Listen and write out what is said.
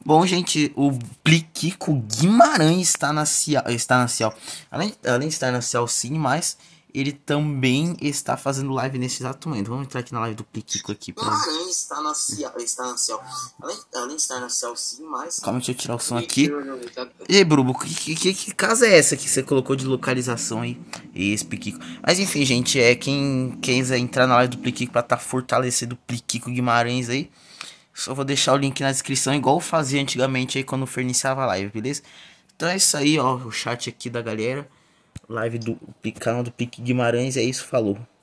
Bom, gente, o Pliquico Guimarães está na Cial. Além de estar na Cial, sim, mas ele também está fazendo live nesse exato momento. Vamos entrar aqui na live do Pliquico aqui. Guimarães além de estar na Cial, sim, mas... Calma, deixa eu tirar o som aqui. E aí, Brubo, que casa é essa que você colocou de localização aí? Esse Pliquico. Mas enfim, gente, quem quiser entrar na live do Pliquico pra estar fortalecendo o Pliquico Guimarães aí, só vou deixar o link na descrição, igual eu fazia antigamente aí quando eu iniciava a live, beleza? Então é isso aí, ó, o chat aqui da galera. Live do canal do Pique Guimarães, é isso, falou.